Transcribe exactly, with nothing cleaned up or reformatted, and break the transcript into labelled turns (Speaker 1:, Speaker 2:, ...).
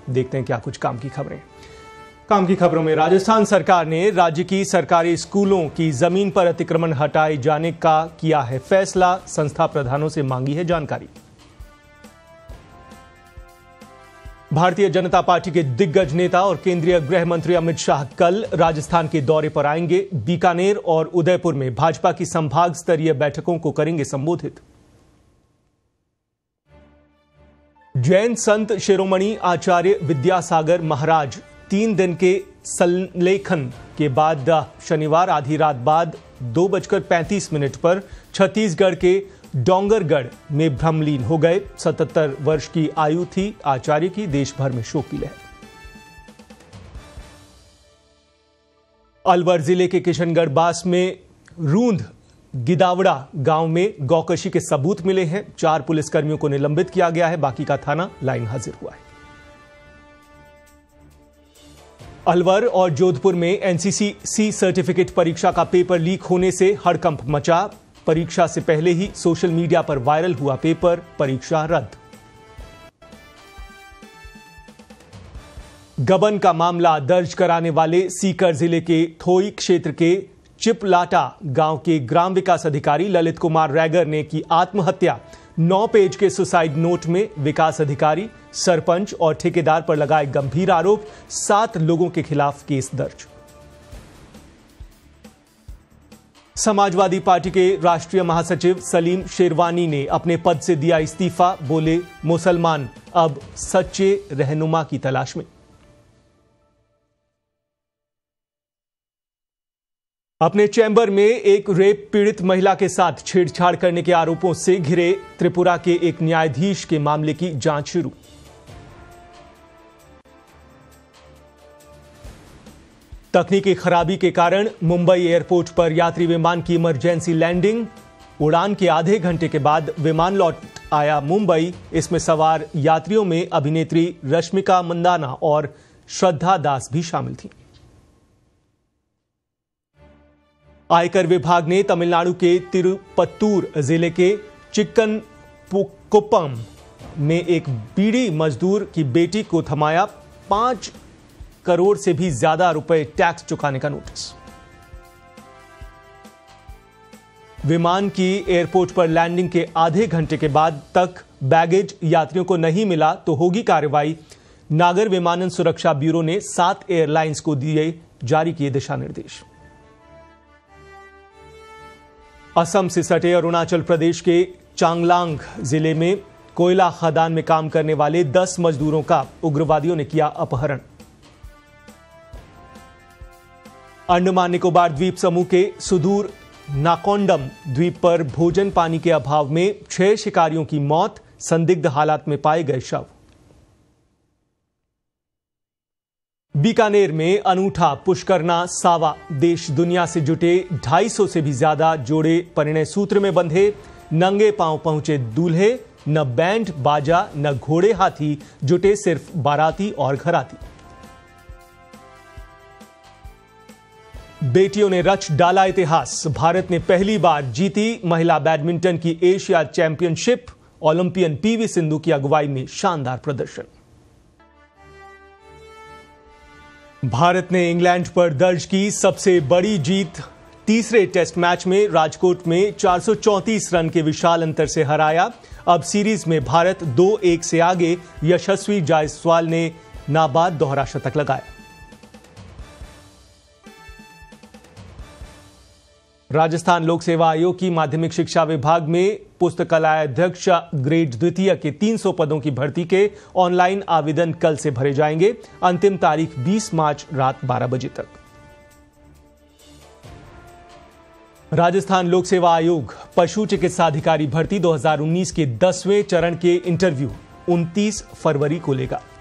Speaker 1: देखते हैं क्या कुछ काम की खबरें। काम की खबरों में राजस्थान सरकार ने राज्य की सरकारी स्कूलों की जमीन पर अतिक्रमण हटाए जाने का किया है फैसला, संस्था प्रधानों से मांगी है जानकारी। भारतीय जनता पार्टी के दिग्गज नेता और केंद्रीय गृह मंत्री अमित शाह कल राजस्थान के दौरे पर आएंगे। बीकानेर और उदयपुर में भाजपा की संभाग स्तरीय बैठकों को करेंगे संबोधित। जैन संत शिरोमणि आचार्य विद्यासागर महाराज तीन दिन के संलेखन के बाद शनिवार आधी रात बाद दो बजकर पैंतीस मिनट पर छत्तीसगढ़ के डोंगरगढ़ में भ्रमलीन हो गए। सतहत्तर वर्ष की आयु थी आचार्य की। देश भर में शोक की लहर। अलवर जिले के किशनगढ़ बास में रूंद गिदावड़ा गांव में गौकशी के सबूत मिले हैं। चार पुलिसकर्मियों को निलंबित किया गया है, बाकी का थाना लाइन हाजिर हुआ है। अलवर और जोधपुर में एनसीसी सी सर्टिफिकेट परीक्षा का पेपर लीक होने से हड़कंप मचा। परीक्षा से पहले ही सोशल मीडिया पर वायरल हुआ पेपर, परीक्षा रद्द। गबन का मामला दर्ज कराने वाले सीकर जिले के थोई क्षेत्र के चिपलाटा गांव के ग्राम विकास अधिकारी ललित कुमार रैगर ने की आत्महत्या। नौ पेज के सुसाइड नोट में विकास अधिकारी, सरपंच और ठेकेदार पर लगाए गंभीर आरोप। सात लोगों के खिलाफ केस दर्ज। समाजवादी पार्टी के राष्ट्रीय महासचिव सलीम शेरवानी ने अपने पद से दिया इस्तीफा। बोले, मुसलमान अब सच्चे रहनुमा की तलाश में। अपने चैम्बर में एक रेप पीड़ित महिला के साथ छेड़छाड़ करने के आरोपों से घिरे त्रिपुरा के एक न्यायाधीश के मामले की जांच शुरू। तकनीकी खराबी के कारण मुंबई एयरपोर्ट पर यात्री विमान की इमरजेंसी लैंडिंग। उड़ान के आधे घंटे के बाद विमान लौट आया मुंबई। इसमें सवार यात्रियों में अभिनेत्री रश्मिका मंदाना और श्रद्धा दास भी शामिल थी। आयकर विभाग ने तमिलनाडु के तिरुपत्तूर जिले के चिक्कन कुप्पम में एक बीड़ी मजदूर की बेटी को थमाया। पांच करोड़ से भी ज्यादा रुपए टैक्स चुकाने का नोटिस। विमान की एयरपोर्ट पर लैंडिंग के आधे घंटे के बाद तक बैगेज यात्रियों को नहीं मिला तो होगी कार्रवाई। नागर विमानन सुरक्षा ब्यूरो ने सात एयरलाइंस को दिए जारी किए दिशा निर्देश। असम से सटे अरुणाचल प्रदेश के चांगलांग जिले में कोयला खदान में काम करने वाले दस मजदूरों का उग्रवादियों ने किया अपहरण। अंडमान निकोबार द्वीप समूह के सुदूर नाकोंडम द्वीप पर भोजन पानी के अभाव में छह शिकारियों की मौत। संदिग्ध हालात में पाए गए शव। बीकानेर में अनूठा पुष्करना सावा। देश दुनिया से जुटे ढाई सौ से भी ज्यादा जोड़े परिणय सूत्र में बंधे। नंगे पांव पहुंचे दूल्हे। न बैंड बाजा न घोड़े हाथी, जुटे सिर्फ बाराती और घराती। बेटियों ने रच डाला इतिहास। भारत ने पहली बार जीती महिला बैडमिंटन की Asia championship. Olympian PV Sindhu की अगुवाई में शानदार प्रदर्शन। भारत ने इंग्लैंड पर दर्ज की सबसे बड़ी जीत। तीसरे टेस्ट मैच में राजकोट में चार सौ चौंतीस रन के विशाल अंतर से हराया। अब सीरीज में भारत दो एक से आगे। यशस्वी जायसवाल ने नाबाद दोहरा शतक लगाया। राजस्थान लोक सेवा आयोग की माध्यमिक शिक्षा विभाग में पुस्तकालय अध्यक्ष ग्रेड द्वितीय के तीन सौ पदों की भर्ती के ऑनलाइन आवेदन कल से भरे जाएंगे। अंतिम तारीख बीस मार्च रात बारह बजे तक। राजस्थान लोक सेवा आयोग पशु चिकित्सा अधिकारी भर्ती दो हज़ार उन्नीस के दसवें चरण के इंटरव्यू उनतीस फरवरी को लेगा।